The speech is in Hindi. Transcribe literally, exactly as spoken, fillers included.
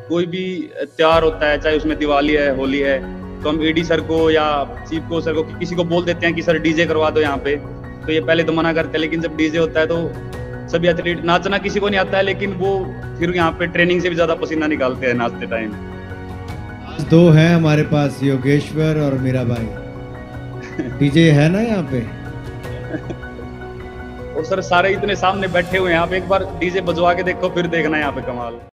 कोई भी त्योहार होता है, चाहे उसमें दिवाली है, होली है, तो हम ईडी सर को या चीफ को सर को किसी को बोल देते हैं कि सर डीजे करवा दो यहाँ पे। तो ये पहले तो मना करते हैं, लेकिन जब डीजे होता है तो सभी एथलीट, नाचना किसी को नहीं आता है, लेकिन वो फिर यहाँ पे ट्रेनिंग से भी ज्यादा पसीना निकालते हैं नाचते टाइम। दो हैं हमारे पास, योगेश्वर और मीरा भाई। डीजे है ना यहाँ पे? और सर सारे इतने सामने बैठे हुए हैं, आप एक बार डीजे बजवा के देखो, फिर देखना यहाँ पे कमाल।